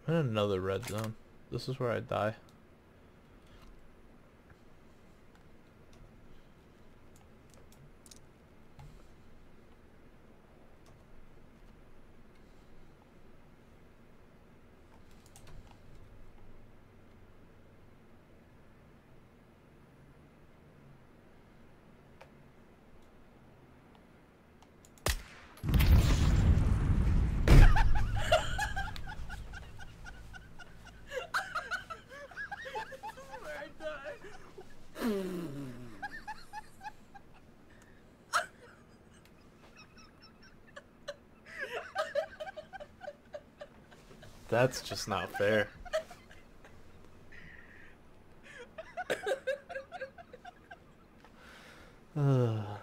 I'm in another red zone. This is where I die. That's just not fair. Ugh.